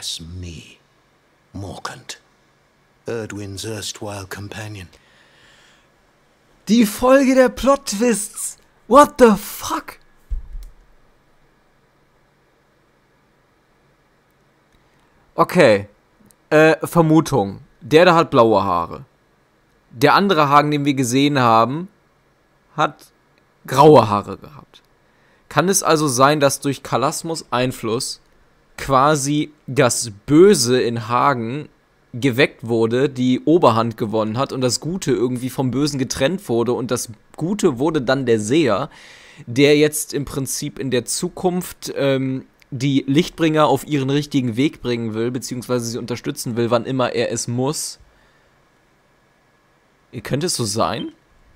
Yes, me. Morgant. Erdwin's erstwhile companion. Die Folge der Plot-Twists. What the fuck? Okay. Vermutung. Der da hat blaue Haare. Der andere Hagen, den wir gesehen haben, hat graue Haare gehabt. Kann es also sein, dass durch Kalasmos Einfluss quasi das Böse in Hagen geweckt wurde, die Oberhand gewonnen hat und das Gute irgendwie vom Bösen getrennt wurde und das Gute wurde dann der Seher, der jetzt im Prinzip in der Zukunft die Lichtbringer auf ihren richtigen Weg bringen will, beziehungsweise sie unterstützen will, wann immer er es muss. Könnte es so sein?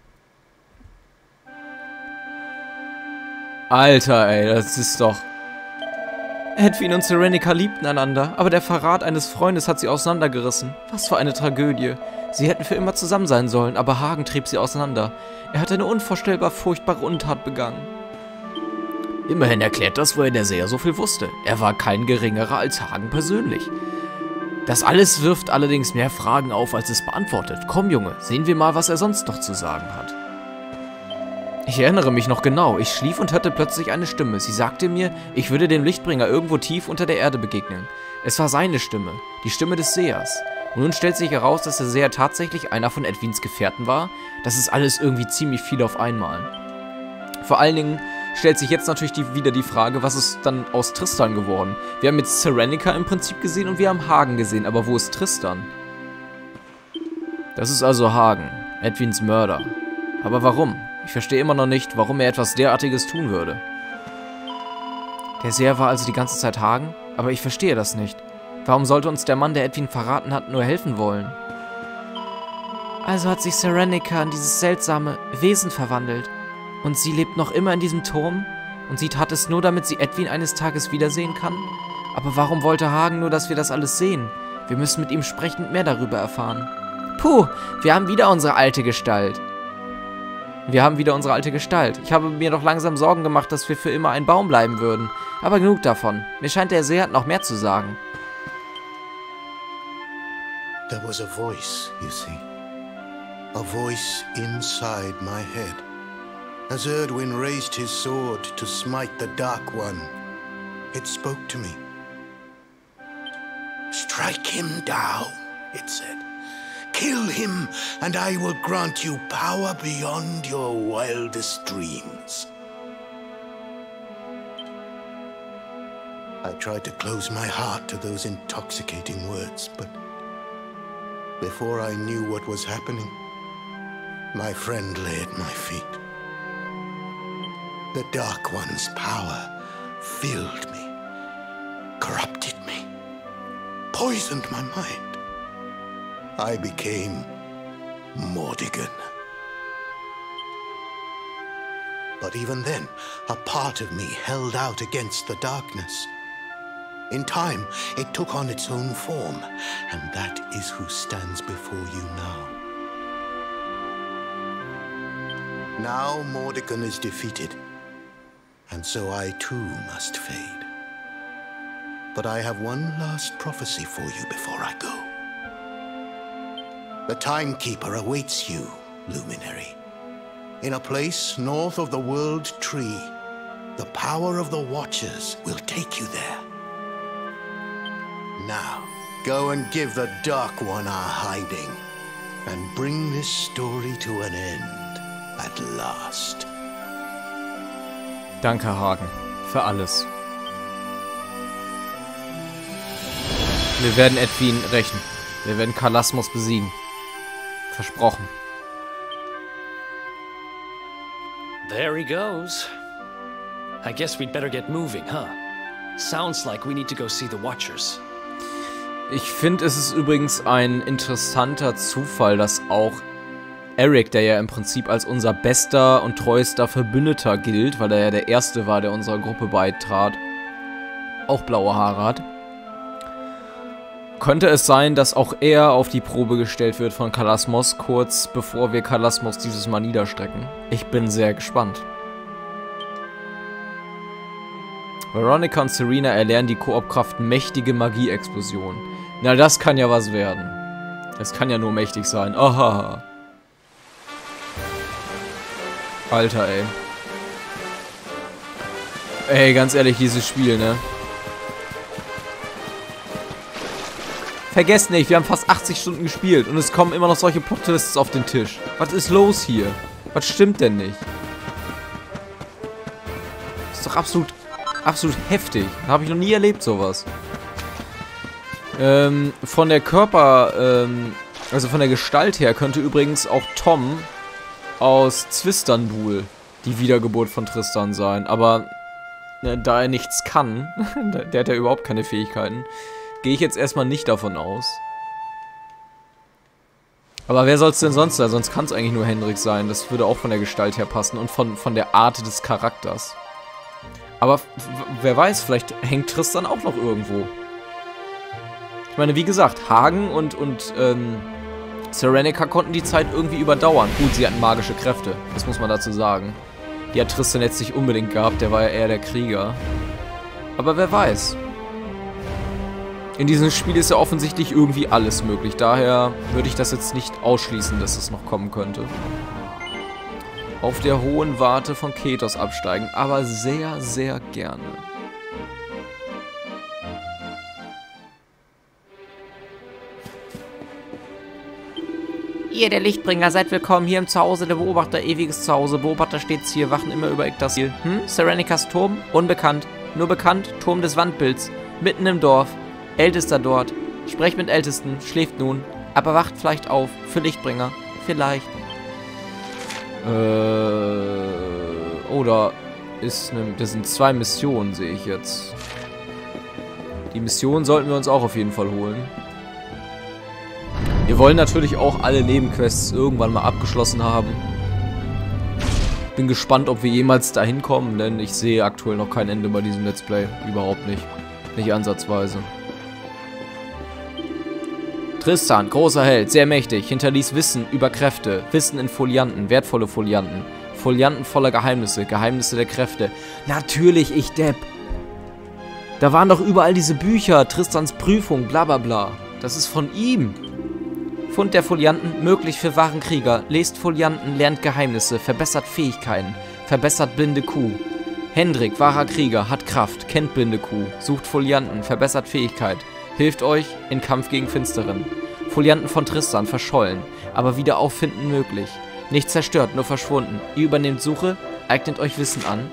Alter, ey, das ist doch... Edwin und Serenica liebten einander, aber der Verrat eines Freundes hat sie auseinandergerissen. Was für eine Tragödie. Sie hätten für immer zusammen sein sollen, aber Hagen trieb sie auseinander. Er hat eine unvorstellbar furchtbare Untat begangen. Immerhin erklärt das, woher der Seher so viel wusste. Er war kein geringerer als Hagen persönlich. Das alles wirft allerdings mehr Fragen auf, als es beantwortet. Komm, Junge, sehen wir mal, was er sonst noch zu sagen hat. Ich erinnere mich noch genau, ich schlief und hörte plötzlich eine Stimme. Sie sagte mir, ich würde dem Lichtbringer irgendwo tief unter der Erde begegnen. Es war seine Stimme, die Stimme des Sehers. Und nun stellt sich heraus, dass der Seher tatsächlich einer von Edwins Gefährten war. Das ist alles irgendwie ziemlich viel auf einmal. Vor allen Dingen stellt sich jetzt natürlich wieder die Frage, was ist dann aus Tristan geworden? Wir haben jetzt Serenica im Prinzip gesehen und wir haben Hagen gesehen, aber wo ist Tristan? Das ist also Hagen, Edwins Mörder. Aber warum? Ich verstehe immer noch nicht, warum er etwas derartiges tun würde. Der Seher war also die ganze Zeit Hagen? Aber ich verstehe das nicht. Warum sollte uns der Mann, der Edwin verraten hat, nur helfen wollen? Also hat sich Serenica in dieses seltsame Wesen verwandelt. Und sie lebt noch immer in diesem Turm? Und sie tat es nur, damit sie Edwin eines Tages wiedersehen kann? Aber warum wollte Hagen nur, dass wir das alles sehen? Wir müssen mit ihm sprechen und mehr darüber erfahren. Puh, wir haben wieder unsere alte Gestalt. Ich habe mir doch langsam Sorgen gemacht, dass wir für immer ein Baum bleiben würden. Aber genug davon. Mir scheint, der Seher hat noch mehr zu sagen. There was a voice, you see. A voice inside my head. As Erdwin raised his sword to smite the Dark One, it spoke to me. Strike him down, it said. Kill him, and I will grant you power beyond your wildest dreams. I tried to close my heart to those intoxicating words, but before I knew what was happening, my friend lay at my feet. The Dark One's power filled me, corrupted me, poisoned my mind. I became Mordigan. But even then, a part of me held out against the darkness. In time, it took on its own form, and that is who stands before you now. Now Mordigan is defeated, and so I too must fade. But I have one last prophecy for you before I go. The Timekeeper awaits you, Luminary. In a place north of the World Tree, the power of the Watchers will take you there. Now, go and give the Dark One our hiding, and bring this story to an end at last. Danke, Hagen, für alles. Wir werden Edwin rächen. Wir werden Kalasmos besiegen. Versprochen. There he goes. I guess we'd better get moving, huh? Sounds like we need to go see the Watchers. Ich finde, es ist übrigens ein interessanter Zufall, dass auch Eric, der ja im Prinzip als unser bester und treuester Verbündeter gilt, weil er ja der Erste war, der unserer Gruppe beitrat, auch blaue Haare hat. Könnte es sein, dass auch er auf die Probe gestellt wird von Kalasmos, kurz bevor wir Kalasmos dieses Mal niederstrecken? Ich bin sehr gespannt. Veronica und Serena erlernen die Koop-Kraft mächtige Magie-Explosion. Na, das kann ja was werden. Das kann ja nur mächtig sein. Aha. Alter, ey. Ey, ganz ehrlich, dieses Spiel, ne? Vergesst nicht, wir haben fast 80 Stunden gespielt und es kommen immer noch solche Plot-Twists auf den Tisch. Was ist los hier? Was stimmt denn nicht? Das ist doch absolut heftig. Habe ich noch nie erlebt, sowas. Von der also von der Gestalt her könnte übrigens auch Tom aus Zwistanbul die Wiedergeburt von Tristan sein. Aber da er nichts kann, der hat ja überhaupt keine Fähigkeiten, gehe ich jetzt erstmal nicht davon aus. Aber wer soll es denn sonst sein? Sonst kann es eigentlich nur Hendrik sein. Das würde auch von der Gestalt her passen und von der Art des Charakters. Aber wer weiß, vielleicht hängt Tristan auch noch irgendwo. Ich meine, wie gesagt, Hagen und Serenica konnten die Zeit irgendwie überdauern. Gut, sie hatten magische Kräfte, das muss man dazu sagen. Die hat Tristan jetzt nicht unbedingt gehabt, der war ja eher der Krieger. Aber wer weiß. In diesem Spiel ist ja offensichtlich irgendwie alles möglich. Daher würde ich das jetzt nicht ausschließen, dass es noch kommen könnte. Auf der hohen Warte von Ketos absteigen, aber sehr, sehr gerne. Ihr, der Lichtbringer, seid willkommen hier im Zuhause der Beobachter, ewiges Zuhause. Beobachter stets hier, wachen immer über Yggdrasil. Serenicas Turm? Unbekannt. Nur bekannt, Turm des Wandbilds. Mitten im Dorf. Ältester dort. Sprecht mit Ältesten, schläft nun. Aber wacht vielleicht auf. Für Lichtbringer. Vielleicht. Oder das sind 2 Missionen, sehe ich jetzt. Die Mission sollten wir uns auch auf jeden Fall holen. Wir wollen natürlich auch alle Nebenquests irgendwann mal abgeschlossen haben. Bin gespannt, ob wir jemals dahin kommen, denn ich sehe aktuell noch kein Ende bei diesem Let's Play. Überhaupt nicht. Nicht ansatzweise. Tristan, großer Held, sehr mächtig, hinterließ Wissen über Kräfte, Wissen in Folianten, wertvolle Folianten. Folianten voller Geheimnisse, Geheimnisse der Kräfte. Natürlich, ich Depp. Da waren doch überall diese Bücher, Tristans Prüfung, bla bla bla. Das ist von ihm. Fund der Folianten, möglich für wahren Krieger. Lest Folianten, lernt Geheimnisse, verbessert Fähigkeiten, verbessert blinde Kuh. Hendrik, wahrer Krieger, hat Kraft, kennt blinde Kuh, sucht Folianten, verbessert Fähigkeit, hilft euch in Kampf gegen Finsteren. Folianten von Tristan, verschollen, aber wieder auffinden möglich. Nicht zerstört, nur verschwunden. Ihr übernehmt Suche, eignet euch Wissen an.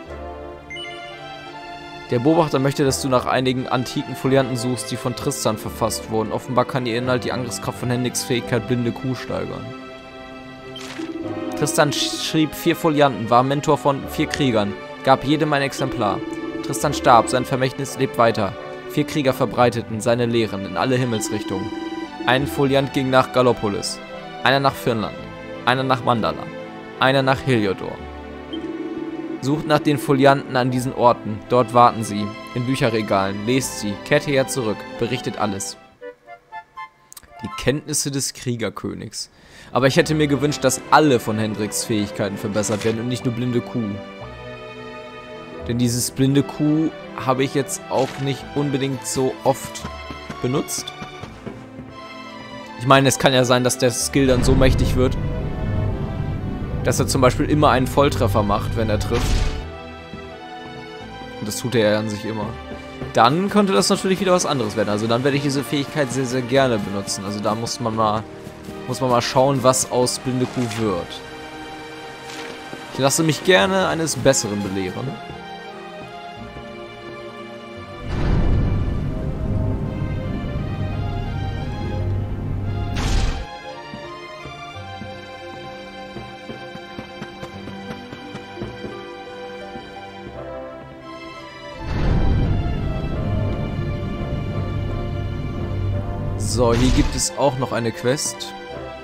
Der Beobachter möchte, dass du nach einigen antiken Folianten suchst, die von Tristan verfasst wurden. Offenbar kann ihr Inhalt die Angriffskraft von Hendriks Fähigkeit blinde Kuh steigern. Tristan schrieb 4 Folianten, war Mentor von 4 Kriegern, gab jedem ein Exemplar. Tristan starb, sein Vermächtnis lebt weiter. 4 Krieger verbreiteten seine Lehren in alle Himmelsrichtungen. Ein Foliant ging nach Gallopolis, einer nach Firnland, einer nach Mandala, einer nach Heliodor. Sucht nach den Folianten an diesen Orten. Dort warten sie. In Bücherregalen. Lest sie. Kehrt hierher zurück. Berichtet alles. Die Kenntnisse des Kriegerkönigs. Aber ich hätte mir gewünscht, dass alle von Hendriks Fähigkeiten verbessert werden und nicht nur blinde Kuh. Denn dieses blinde Kuh habe ich jetzt auch nicht unbedingt so oft benutzt. Ich meine, es kann ja sein, dass der Skill dann so mächtig wird, dass er zum Beispiel immer einen Volltreffer macht, wenn er trifft. Und das tut er ja an sich immer. Dann könnte das natürlich wieder was anderes werden. Also dann werde ich diese Fähigkeit sehr, sehr gerne benutzen. Also da muss man mal schauen, was aus blinde Kuh wird. Ich lasse mich gerne eines Besseren belehren. So, hier gibt es auch noch eine Quest.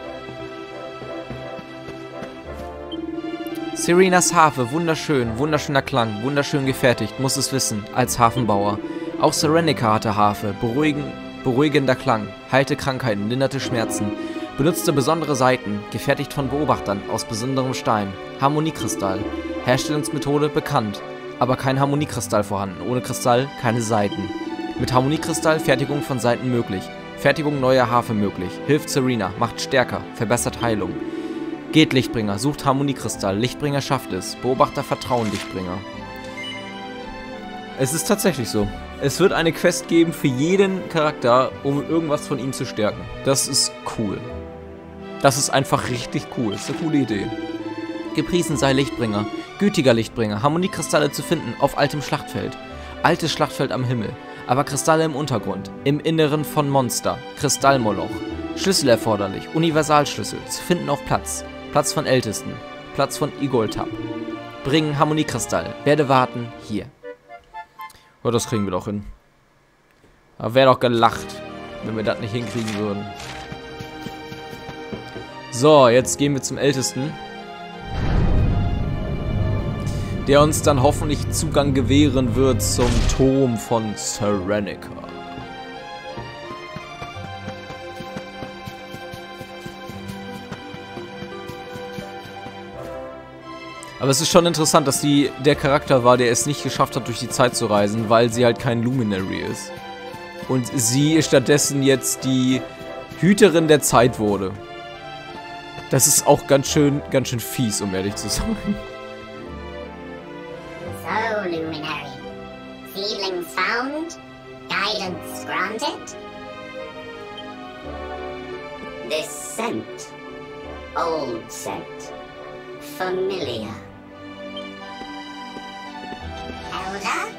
Serenas Harfe, wunderschön, wunderschöner Klang, wunderschön gefertigt, muss es wissen, als Hafenbauer. Auch Serenica hatte Harfe, beruhigender Klang, heilte Krankheiten, linderte Schmerzen, benutzte besondere Saiten, gefertigt von Beobachtern, aus besonderem Stein, Harmoniekristall, Herstellungsmethode bekannt, aber kein Harmoniekristall vorhanden. Ohne Kristall keine Saiten. Mit Harmoniekristall Fertigung von Saiten möglich. Fertigung neuer Harfe möglich. Hilft Serena, macht stärker, verbessert Heilung. Geht Lichtbringer, sucht Harmoniekristall. Lichtbringer schafft es. Beobachter vertrauen Lichtbringer. Es ist tatsächlich so. Es wird eine Quest geben für jeden Charakter, um irgendwas von ihm zu stärken. Das ist cool. Das ist einfach richtig cool. Das ist eine coole Idee. Gepriesen sei Lichtbringer. Gütiger Lichtbringer. Harmoniekristalle zu finden auf altem Schlachtfeld. Altes Schlachtfeld am Himmel. Aber Kristalle im Untergrund. Im Inneren von Monster. Kristallmoloch. Schlüssel erforderlich. Universalschlüssel. Zu finden auf Platz. Platz von Ältesten. Platz von Igoltab. Bringen Harmoniekristall. Werde warten. Hier. Oh, das kriegen wir doch hin. Aber wäre doch gelacht, wenn wir das nicht hinkriegen würden. So, jetzt gehen wir zum Ältesten. Der uns dann hoffentlich Zugang gewähren wird zum Turm von Serenica. Aber es ist schon interessant, dass sie der Charakter war, der es nicht geschafft hat, durch die Zeit zu reisen, weil sie halt kein Luminary ist. Und sie stattdessen jetzt die Hüterin der Zeit wurde. Das ist auch ganz schön fies, um ehrlich zu sein. So, Luminary. Seedlings found? Guidance granted? This scent. Old scent. Familiar. Elder?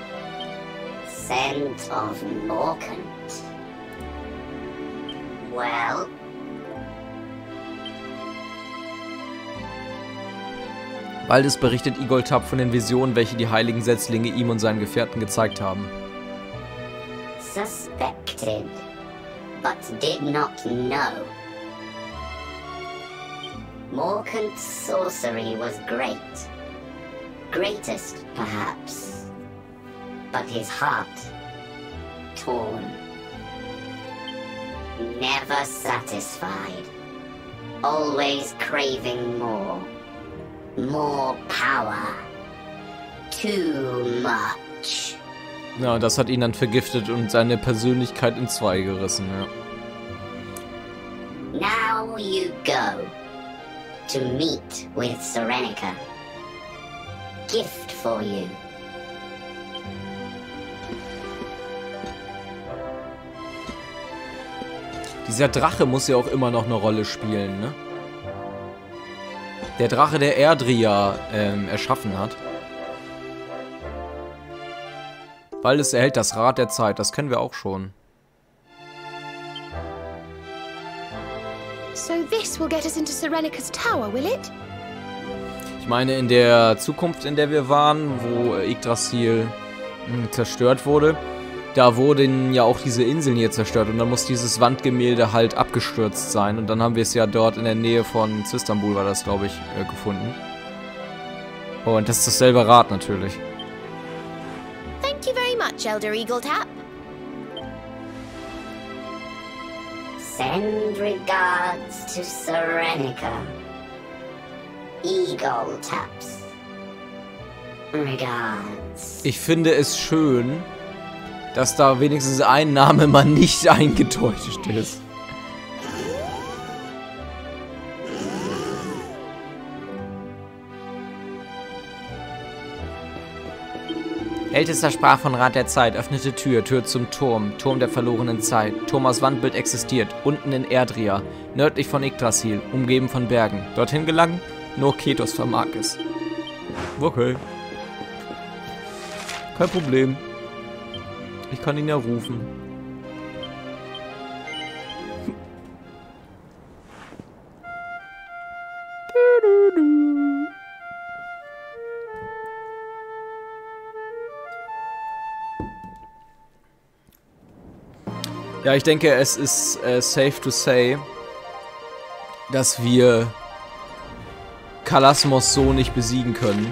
Scent of Morkant. Well? Bald berichtet Igoltab von den Visionen, welche die heiligen Setzlinge ihm und seinen Gefährten gezeigt haben. Suspected, but did not know. Morkant's sorcery was great. Greatest, perhaps. But his heart, torn. Never satisfied. Always craving more. More power. Too much. Ja, das hat ihn dann vergiftet und seine Persönlichkeit in zwei gerissen, ja. Now you go. To meet with Serenica. Gift for you. Dieser Drache muss ja auch immer noch eine Rolle spielen, ne? Der Drache, der Erdria erschaffen hat. Bald erhält das Rad der Zeit, das kennen wir auch schon. So this will get us into Serenicas tower, will it? Ich meine, in der Zukunft, in der wir waren, wo Yggdrasil zerstört wurde, da wurden ja auch diese Inseln hier zerstört und dann muss dieses Wandgemälde halt abgestürzt sein und dann haben wir es ja dort in der Nähe von Zistanbul, war das, glaube ich, gefunden. Und das ist dasselbe Rad natürlich. Thank you very much, Elder Igoltab. Send regards to Serenica. Igoltab's regards. Ich finde es schön, dass da wenigstens ein Name mal nicht eingetäuscht ist. Ältester sprach von Rat der Zeit, öffnete Tür zum Turm, Turm der verlorenen Zeit. Turm aus Wandbild existiert, unten in Erdria, nördlich von Yggdrasil, umgeben von Bergen. Dorthin gelangen? Nur Ketos vermag es. Okay. Kein Problem. Ich kann ihn ja rufen. Ja, ich denke, es ist safe to say, dass wir Kalasmos so nicht besiegen können.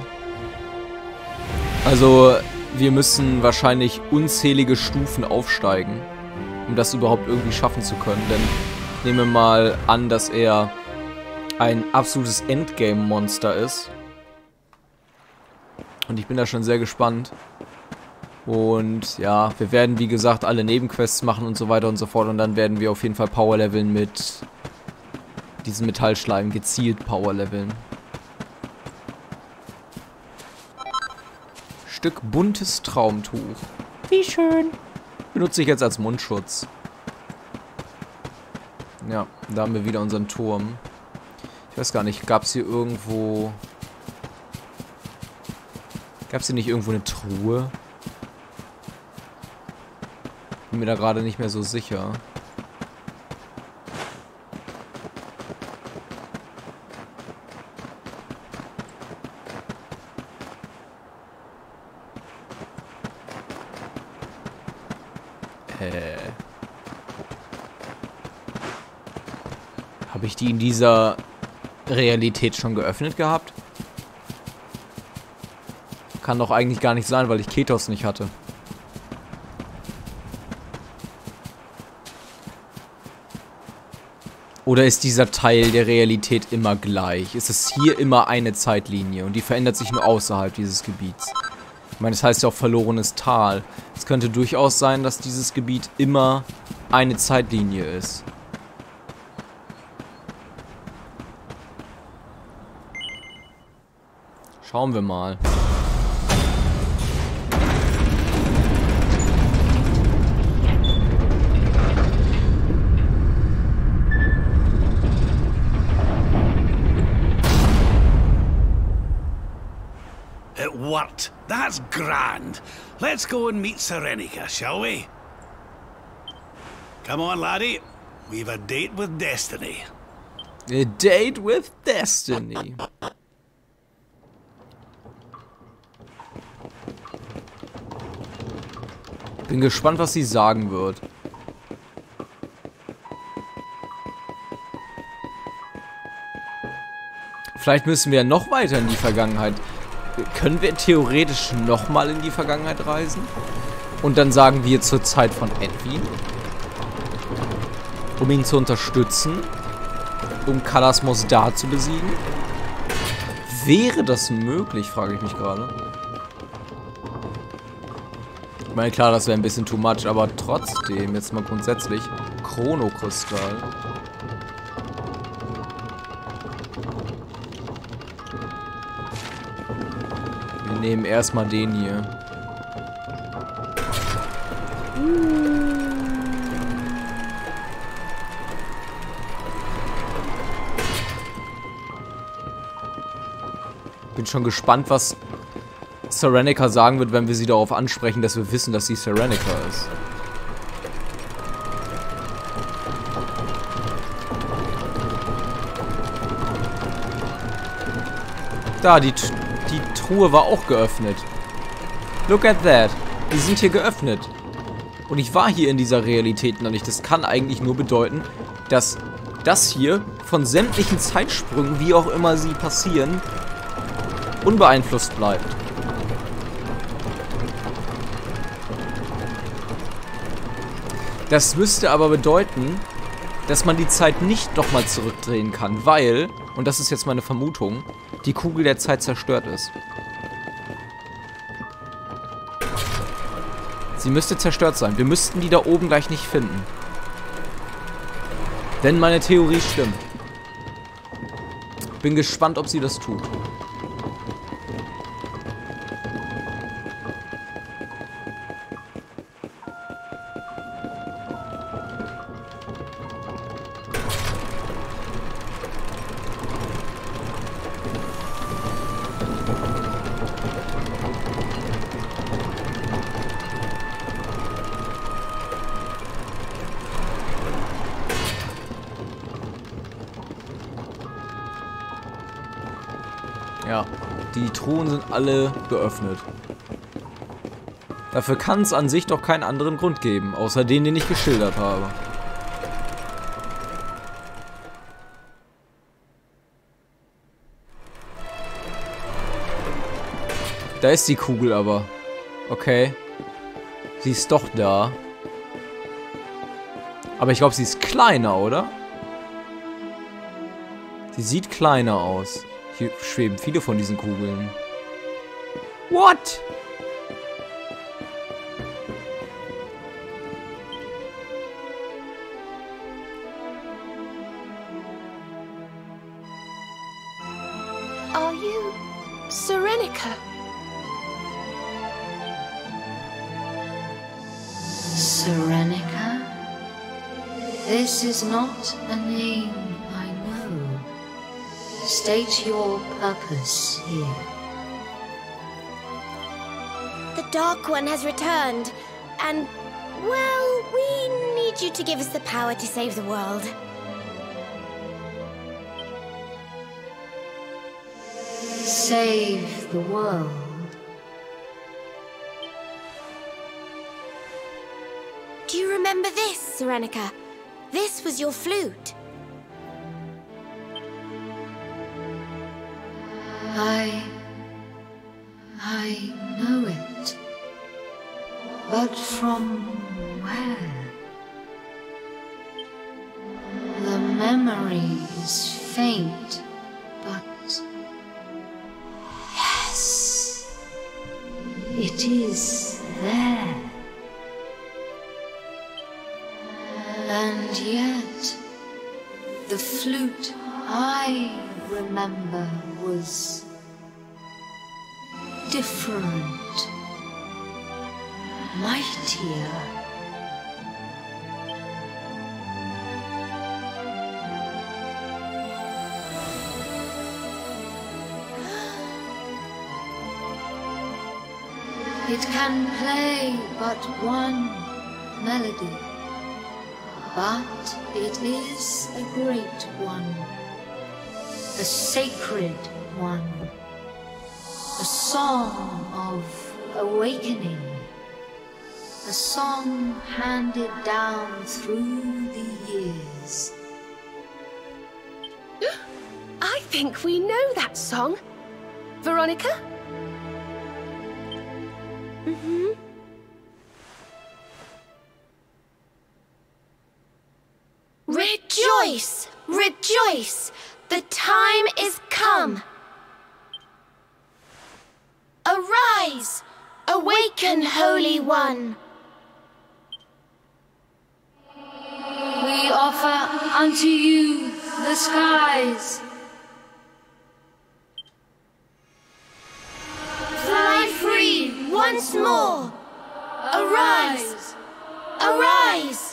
Also, wir müssen wahrscheinlich unzählige Stufen aufsteigen, um das überhaupt irgendwie schaffen zu können. Denn nehmen wir mal an, dass er ein absolutes Endgame-Monster ist. Und ich bin da schon sehr gespannt. Und ja, wir werden wie gesagt alle Nebenquests machen und so weiter und so fort. Und dann werden wir auf jeden Fall Powerleveln mit diesen Metallschleim, gezielt Powerleveln. Stück buntes Traumtuch. Wie schön. Benutze ich jetzt als Mundschutz. Ja, da haben wir wieder unseren Turm. Ich weiß gar nicht, gab es hier irgendwo... Gab es hier nicht irgendwo eine Truhe? Bin mir da gerade nicht mehr so sicher. Habe ich die in dieser Realität schon geöffnet gehabt? Kann doch eigentlich gar nicht sein, weil ich Ketos nicht hatte. Oder ist dieser Teil der Realität immer gleich? Ist es hier immer eine Zeitlinie und die verändert sich nur außerhalb dieses Gebiets? Ich meine, das heißt ja auch verlorenes Tal. Es könnte durchaus sein, dass dieses Gebiet immer eine Zeitlinie ist. Schauen wir mal. It worked. That's grand. Let's go and meet Serenica, shall we? Come on, laddie. We've a date with Destiny. A date with Destiny. Bin gespannt, was sie sagen wird. Vielleicht müssen wir noch weiter in die Vergangenheit. Können wir theoretisch nochmal in die Vergangenheit reisen? Und dann sagen wir zur Zeit von Edwin. Um ihn zu unterstützen. Um Kalas Mosdar zu besiegen. Wäre das möglich, frage ich mich gerade. Ich meine, klar, das wäre ein bisschen too much, aber trotzdem, jetzt mal grundsätzlich, Chronokristall. Wir nehmen erstmal den hier. Bin schon gespannt, was Serenica sagen wird, wenn wir sie darauf ansprechen, dass wir wissen, dass sie Serenica ist. Da, die Truhe war auch geöffnet. Look at that. Die sind hier geöffnet. Und ich war hier in dieser Realität noch nicht. Das kann eigentlich nur bedeuten, dass das hier von sämtlichen Zeitsprüngen, wie auch immer sie passieren, unbeeinflusst bleibt. Das müsste aber bedeuten, dass man die Zeit nicht nochmal zurückdrehen kann, weil, und das ist jetzt meine Vermutung, die Kugel der Zeit zerstört ist. Sie müsste zerstört sein. Wir müssten die da oben gleich nicht finden. Denn meine Theorie stimmt. Bin gespannt, ob sie das tut. Ja, die Truhen sind alle geöffnet. Dafür kann es an sich doch keinen anderen Grund geben, außer den ich geschildert habe. Da ist die Kugel aber. Okay. Sie ist doch da. Aber ich glaube, sie ist kleiner, oder? Sie sieht kleiner aus. Hier schweben viele von diesen Kugeln. What? Are you Serenica? Serenica? This is not a name I know. State your purpose here. The Dark One has returned, and, well, we need you to give us the power to save the world. Save the world. Do you remember this, Serenica? This was your flute. I know it. But from where? The memory is faint, but yes, it is there. And yet, the flute I remember was different, mightier. It can play but one melody, but it is a great one, a sacred one, a song of awakening, a song handed down through the years. I think we know that song. Veronica? Mm-hmm. Rejoice! Rejoice! The time is come! Arise! Awaken, Holy One! We offer unto you the skies. Fly free once more! Arise! Arise!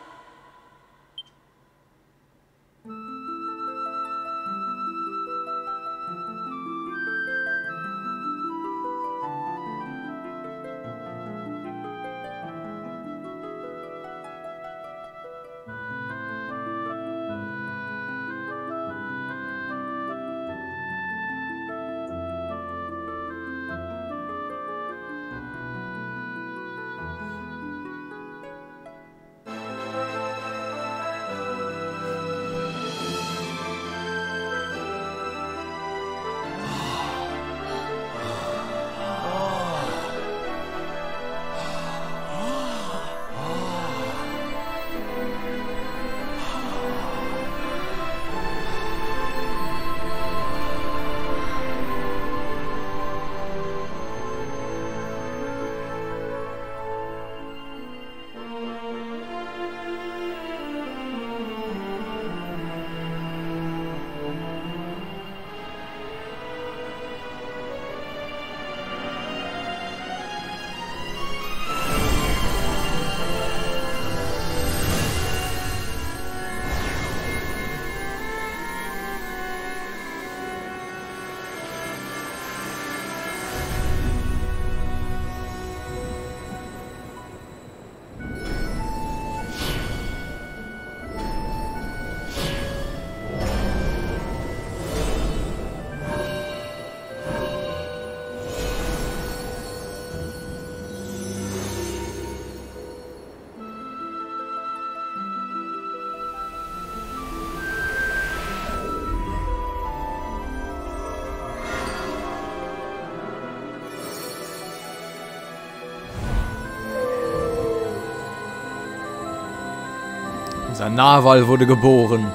Unser Narwal wurde geboren.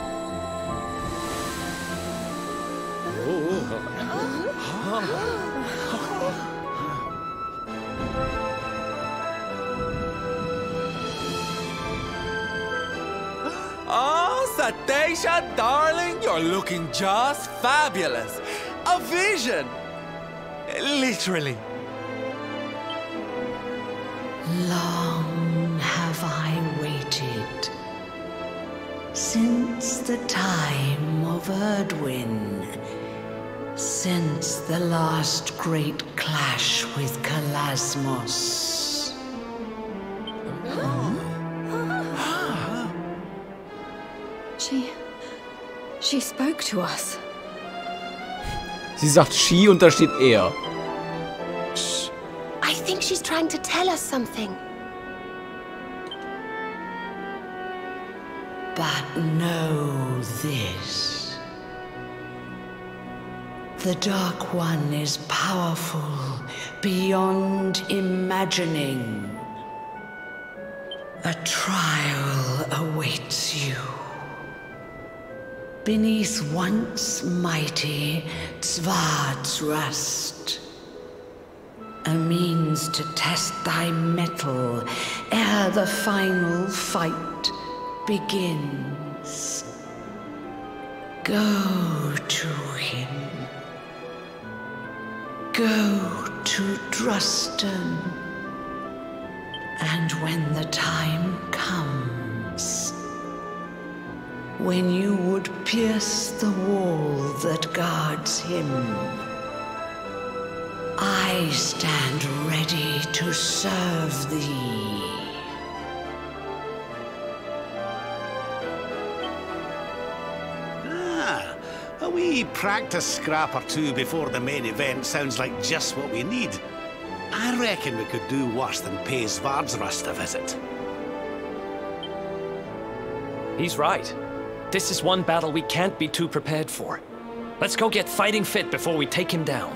Anastasia, darling, you're looking just fabulous. A vision. Literally. Long have I waited, since the time of Erdwin, since the last great clash with Kalasmos. She spoke to us. Sie sagt she und da steht er. I think she's trying to tell us something. But know this. The Dark One is powerful beyond imagining. A trial awaits you. Beneath once mighty Zwaardrust, a means to test thy mettle ere the final fight begins. Go to him. Go to Drustan. And when the time comes, when you would pierce the wall that guards him, I stand ready to serve thee. A wee practice scrap or two before the main event sounds like just what we need. I reckon we could do worse than pay Zwaardrust a visit. He's right. This is one battle we can't be too prepared for. Let's go get fighting fit before we take him down.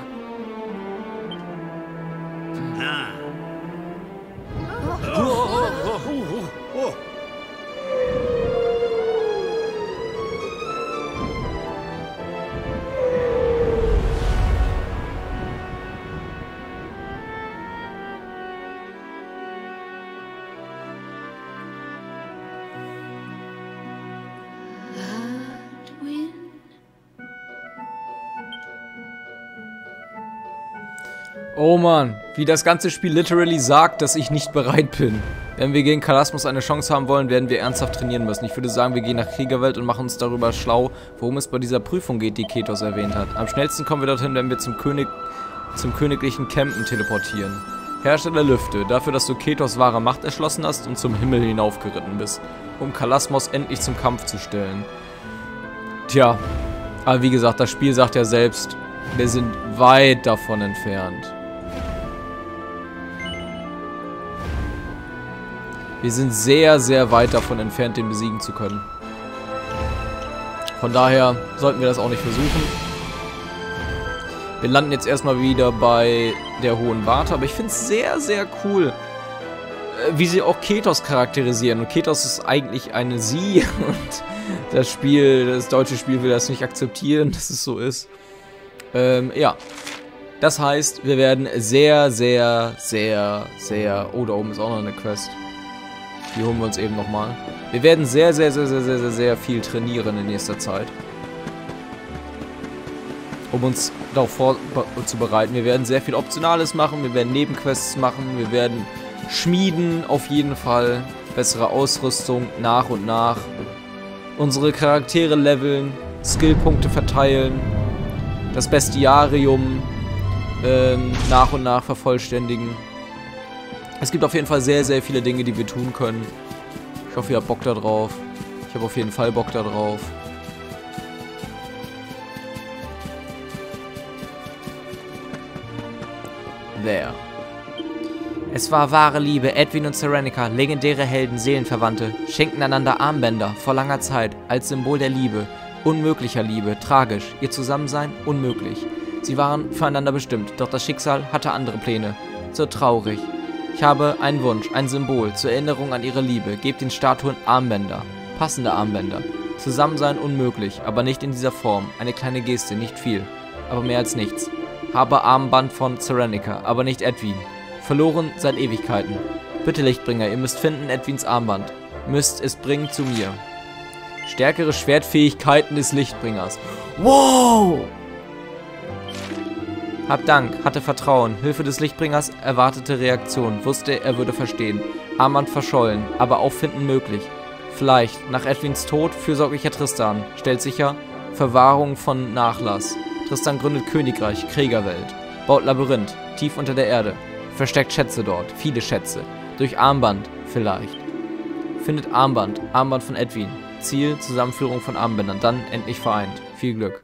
Oh Mann, wie das ganze Spiel literally sagt, dass ich nicht bereit bin. Wenn wir gegen Kalasmos eine Chance haben wollen, werden wir ernsthaft trainieren müssen. Ich würde sagen, wir gehen nach Kriegerwelt und machen uns darüber schlau, worum es bei dieser Prüfung geht, die Ketos erwähnt hat. Am schnellsten kommen wir dorthin, wenn wir zum königlichen Campen teleportieren. Herrscher der Lüfte, dafür, dass du Ketos wahre Macht erschlossen hast und zum Himmel hinaufgeritten bist, um Kalasmos endlich zum Kampf zu stellen. Tja, aber wie gesagt, das Spiel sagt ja selbst, wir sind weit davon entfernt. Wir sind sehr, sehr weit davon entfernt, den besiegen zu können. Von daher sollten wir das auch nicht versuchen. Wir landen jetzt erstmal wieder bei der Hohen Warte, aber ich finde es sehr, sehr cool, wie sie auch Ketos charakterisieren. Und Ketos ist eigentlich eine Sie und das deutsche Spiel will das nicht akzeptieren, dass es so ist. Ja. Das heißt, wir werden sehr, sehr, sehr, sehr... Oh, da oben ist auch noch eine Quest. Die holen wir uns eben nochmal. Wir werden sehr, sehr, sehr, sehr, sehr, sehr, sehr viel trainieren in nächster Zeit. Um uns darauf vorzubereiten. Wir werden sehr viel Optionales machen. Wir werden Nebenquests machen. Wir werden schmieden auf jeden Fall. Bessere Ausrüstung nach und nach. Unsere Charaktere leveln. Skillpunkte verteilen. Das Bestiarium nach und nach vervollständigen. Es gibt auf jeden Fall sehr, sehr viele Dinge, die wir tun können. Ich hoffe, ihr habt Bock da drauf. Ich habe auf jeden Fall Bock da drauf. There. Es war wahre Liebe. Edwin und Serenica, legendäre Helden, Seelenverwandte, schenkten einander Armbänder vor langer Zeit als Symbol der Liebe. Unmöglicher Liebe, tragisch. Ihr Zusammensein, unmöglich. Sie waren füreinander bestimmt, doch das Schicksal hatte andere Pläne. So traurig. Ich habe einen Wunsch, ein Symbol, zur Erinnerung an ihre Liebe. Gebt den Statuen Armbänder. Passende Armbänder. Zusammensein unmöglich, aber nicht in dieser Form. Eine kleine Geste, nicht viel. Aber mehr als nichts. Habe Armband von Serenica, aber nicht Edwin. Verloren seit Ewigkeiten. Bitte Lichtbringer, ihr müsst finden Edwins Armband. Müsst es bringen zu mir. Stärkere Schwertfähigkeiten des Lichtbringers. Wow! Hab Dank, hatte Vertrauen. Hilfe des Lichtbringers, erwartete Reaktion. Wusste, er würde verstehen. Armband verschollen, aber auffinden möglich. Vielleicht, nach Edwins Tod, fürsorglicher Tristan. Stellt sicher, Verwahrung von Nachlass. Tristan gründet Königreich, Kriegerwelt. Baut Labyrinth, tief unter der Erde. Versteckt Schätze dort, viele Schätze. Durch Armband, vielleicht. Findet Armband, Armband von Edwin. Ziel, Zusammenführung von Armbändern, dann endlich vereint. Viel Glück.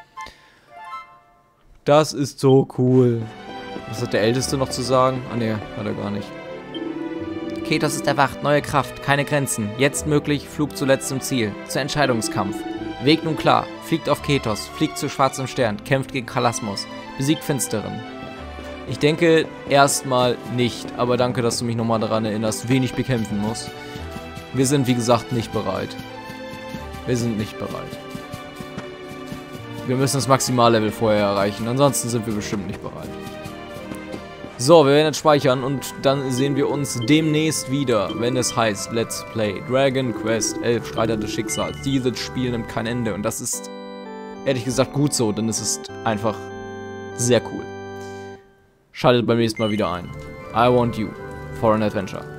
Das ist so cool. Was hat der Älteste noch zu sagen? Ah ne, hat er gar nicht. Ketos ist erwacht, neue Kraft, keine Grenzen. Jetzt möglich, Flug zuletzt zum Ziel. Zur Entscheidungskampf. Weg nun klar, fliegt auf Ketos, fliegt zu schwarzem Stern, kämpft gegen Kalasmos, besiegt Finsteren. Ich denke erstmal nicht, aber danke, dass du mich nochmal daran erinnerst, wen ich bekämpfen muss. Wir sind, wie gesagt, nicht bereit. Wir sind nicht bereit. Wir müssen das Maximallevel vorher erreichen, ansonsten sind wir bestimmt nicht bereit. So, wir werden jetzt speichern und dann sehen wir uns demnächst wieder, wenn es heißt Let's Play Dragon Quest 11 Streiter des Schicksals. Dieses Spiel nimmt kein Ende und das ist ehrlich gesagt gut so, denn es ist einfach sehr cool. Schaltet beim nächsten Mal wieder ein. I want you for an adventure.